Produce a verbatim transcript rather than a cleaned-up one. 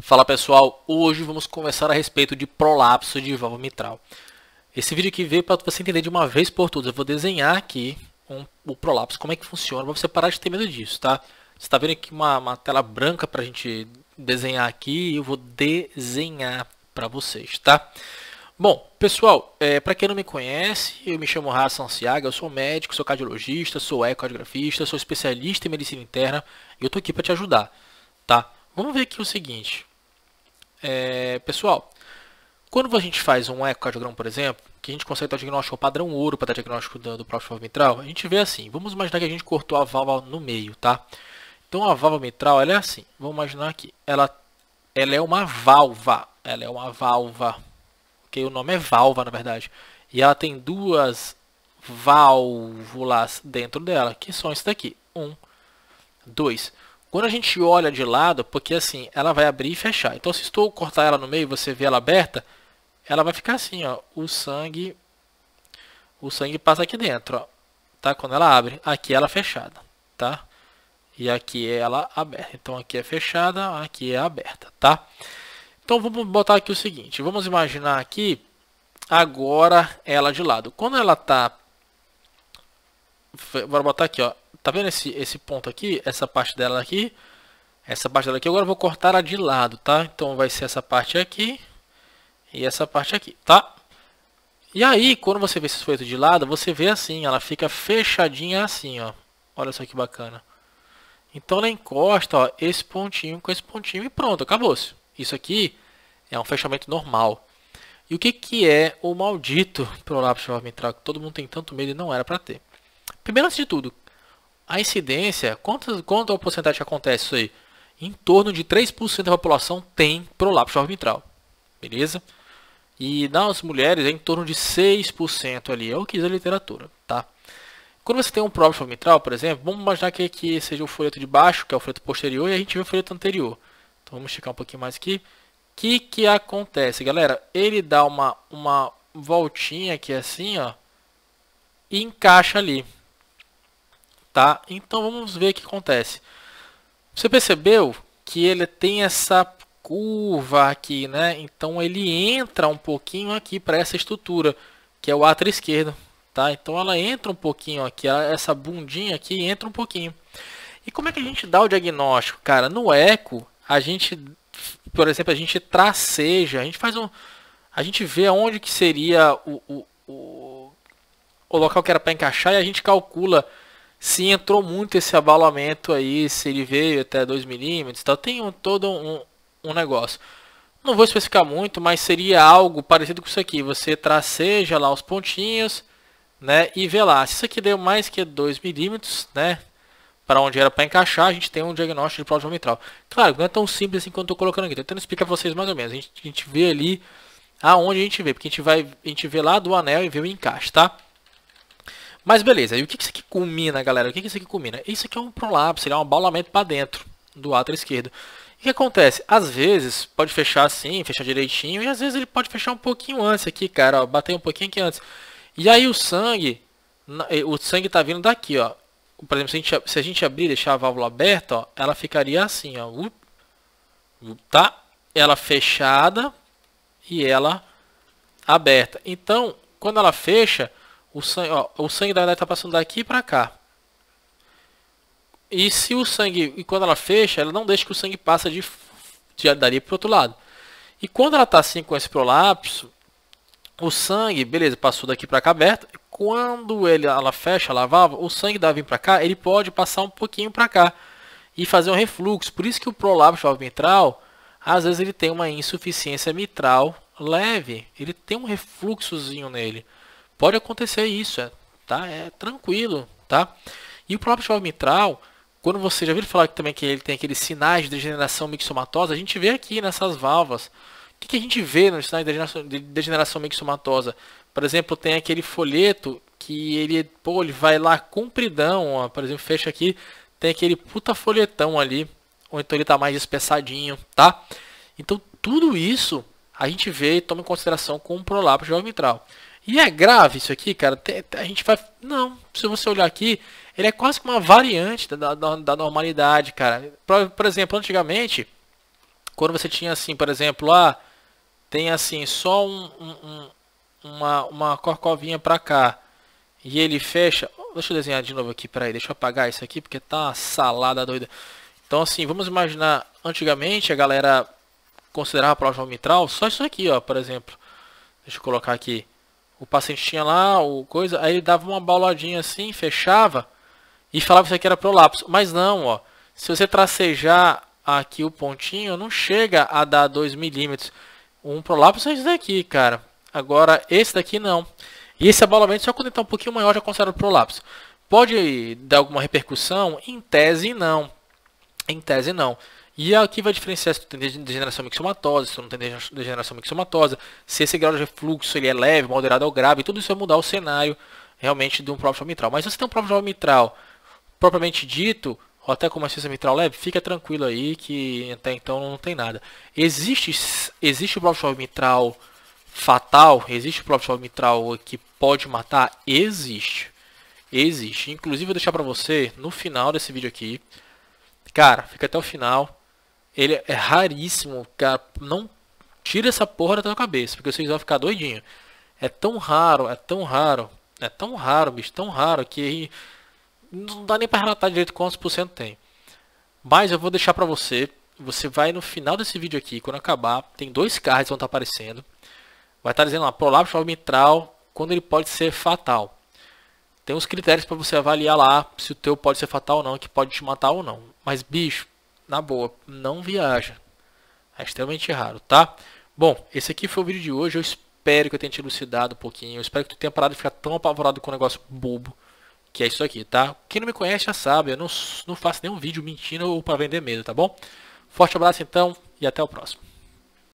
Fala pessoal, hoje vamos conversar a respeito de prolapso de válvula mitral. Esse vídeo aqui veio para você entender de uma vez por todas. Eu vou desenhar aqui um, o prolapso, como é que funciona, para você parar de ter medo disso, tá? Você está vendo aqui uma, uma tela branca para a gente desenhar aqui e eu vou desenhar para vocês, tá? Bom, pessoal, é, para quem não me conhece, eu me chamo Rafa Sanciaga, eu sou médico, sou cardiologista, sou ecocardiografista, sou especialista em medicina interna e eu tô aqui para te ajudar, tá? Vamos ver aqui o seguinte. É, pessoal, quando a gente faz um ecocardiograma, por exemplo, que a gente consegue dar o diagnóstico padrão ouro para dar diagnóstico do, do prolapso valvular mitral, a gente vê assim, vamos imaginar que a gente cortou a válvula no meio, tá? Então a válvula mitral, ela é assim, vamos imaginar aqui, ela, ela é uma válvula, ela é uma válvula, ok? O nome é válvula, na verdade, e ela tem duas válvulas dentro dela, que são isso daqui, um, dois. Quando a gente olha de lado, porque assim, ela vai abrir e fechar. Então, se estou cortar ela no meio, você vê ela aberta, ela vai ficar assim, ó. O sangue, o sangue passa aqui dentro, ó, tá? Quando ela abre, aqui ela é fechada, tá? E aqui é ela aberta. Então, aqui é fechada, aqui é aberta, tá? Então, vamos botar aqui o seguinte. Vamos imaginar aqui agora ela de lado. Quando ela tá, bora botar aqui, ó. Tá vendo esse, esse ponto aqui? Essa parte dela aqui. Essa parte dela aqui. Agora eu vou cortar ela de lado, tá? Então vai ser essa parte aqui. E essa parte aqui, tá? E aí, quando você vê esse feito de lado, você vê assim. Ela fica fechadinha assim, ó. Olha só que bacana. Então ela encosta, ó, esse pontinho com esse pontinho e pronto, acabou-se. Isso aqui é um fechamento normal. E o que, que é o maldito prolapso valvular mitral que todo mundo tem tanto medo e não era para ter? Primeiro, antes de tudo, a incidência, quanto, quanto a porcentagem que acontece isso aí? Em torno de três por cento da população tem prolapso valvular mitral, beleza? E nas mulheres é em torno de seis por cento ali, é o que diz a literatura, tá? Quando você tem um prolapso valvular mitral, por exemplo, vamos imaginar que aqui seja o folheto de baixo, que é o folheto posterior, e a gente vê o folheto anterior. Então vamos esticar um pouquinho mais aqui. O que que acontece, galera? Ele dá uma, uma voltinha aqui assim, ó, e encaixa ali. Tá? Então vamos ver o que acontece. Você percebeu que ele tem essa curva aqui, né? Então ele entra um pouquinho aqui para essa estrutura, que é o átrio esquerdo, tá? Então ela entra um pouquinho aqui, essa bundinha aqui entra um pouquinho. E como é que a gente dá o diagnóstico, cara? No eco, a gente, por exemplo, a gente traceja, a gente faz um, a gente vê aonde que seria o, o, o, o local que era para encaixar e a gente calcula se entrou muito esse abalamento aí, se ele veio até dois milímetros, então tem um, todo um, um negócio. Não vou especificar muito, mas seria algo parecido com isso aqui. Você traceja lá os pontinhos, né, e vê lá. Se isso aqui deu mais que dois milímetros, né, para onde era para encaixar, a gente tem um diagnóstico de prolapso mitral. Claro, não é tão simples assim quanto eu estou colocando aqui. Estou tentando explicar para vocês mais ou menos. A gente, a gente vê ali aonde a gente vê, porque a gente vai, a gente vê lá do anel e vê o encaixe, tá? Mas beleza, e o que isso aqui culmina, galera? O que isso aqui culmina? Isso aqui é um prolapso, ele é um abalamento para dentro do átrio esquerdo. E o que acontece? Às vezes pode fechar assim, fechar direitinho, e às vezes ele pode fechar um pouquinho antes aqui, cara, ó, bater um pouquinho aqui antes. E aí o sangue, o sangue tá vindo daqui, ó. Por exemplo, se a gente, se a gente abrir e deixar a válvula aberta, ó, ela ficaria assim, ó. Tá? Ela fechada e ela aberta. Então, quando ela fecha, O sangue, ó, o sangue da verdade está passando daqui para cá. E se o sangue, e quando ela fecha, ela não deixa que o sangue passe de, de dali para o outro lado. E quando ela está assim com esse prolapso, o sangue, beleza, passou daqui para cá aberto. Quando ele, ela fecha a válvula, o sangue dá vir para cá, ele pode passar um pouquinho para cá e fazer um refluxo. Por isso que o prolapso valvular mitral, às vezes ele tem uma insuficiência mitral leve, ele tem um refluxozinho nele. Pode acontecer isso, é, tá? É tranquilo, tá? E o prolapso valvular mitral, quando você já viu falar também que ele tem aqueles sinais de degeneração mixomatosa, a gente vê aqui nessas válvulas. O que, que a gente vê nos sinais de degeneração, de degeneração mixomatosa? Por exemplo, tem aquele folheto que ele, pô, ele vai lá compridão, ó, por exemplo, fecha aqui, tem aquele puta folhetão ali, ou então ele tá mais espessadinho, tá? Então tudo isso a gente vê e toma em consideração com o prolapso valvular mitral. E é grave isso aqui, cara? A gente vai... Não, se você olhar aqui, ele é quase que uma variante da, da, da normalidade, cara. Por, por exemplo, antigamente, quando você tinha assim, por exemplo, ah, tem assim só um, um, um, uma, uma corcovinha pra cá e ele fecha. Deixa eu desenhar de novo aqui, peraí, deixa eu apagar isso aqui porque tá uma salada doida. Então assim, vamos imaginar, antigamente a galera considerava a prova mitral só isso aqui, ó, por exemplo. Deixa eu colocar aqui. O paciente tinha lá o coisa, aí ele dava uma bauladinha assim, fechava e falava que isso aqui era prolapso. Mas não, ó. Se você tracejar aqui o pontinho, não chega a dar dois milímetros. Um prolapso é esse daqui, cara. Agora, esse daqui não. E esse abaulamento, só quando está um pouquinho maior, já considera prolapso. Pode dar alguma repercussão? Em tese, não. Em tese, não. E aqui vai diferenciar se tu tem degeneração mixomatosa, se tu não tem degeneração mixomatosa, se esse grau de refluxo ele é leve, moderado ou grave. Tudo isso vai mudar o cenário realmente de um próprio mitral. Mas se você tem um próprio mitral propriamente dito, ou até com uma insuficiência mitral leve, fica tranquilo aí que até então não tem nada. Existe, existe o próprio mitral fatal? Existe o próprio mitral que pode matar? Existe. Existe. Inclusive, vou deixar pra você no final desse vídeo aqui. Cara, fica até o final. Ele é raríssimo, cara. Não tira essa porra da tua cabeça, porque vocês vão ficar doidinho. É tão raro, é tão raro, é tão raro, bicho, tão raro que não dá nem para relatar direito quantos por cento tem. Mas eu vou deixar para você. Você vai no final desse vídeo aqui, quando acabar, tem dois cards que vão estar aparecendo. Vai estar dizendo lá, prolapso mitral, quando ele pode ser fatal. Tem uns critérios para você avaliar lá se o teu pode ser fatal ou não, que pode te matar ou não. Mas bicho, na boa, não viaja. É extremamente raro, tá? Bom, esse aqui foi o vídeo de hoje. Eu espero que eu tenha te elucidado um pouquinho. Eu espero que tu tenha parado de ficar tão apavorado com um negócio bobo. Que é isso aqui, tá? Quem não me conhece já sabe, eu não, não faço nenhum vídeo mentindo ou para vender medo, tá bom? Forte abraço então e até o próximo.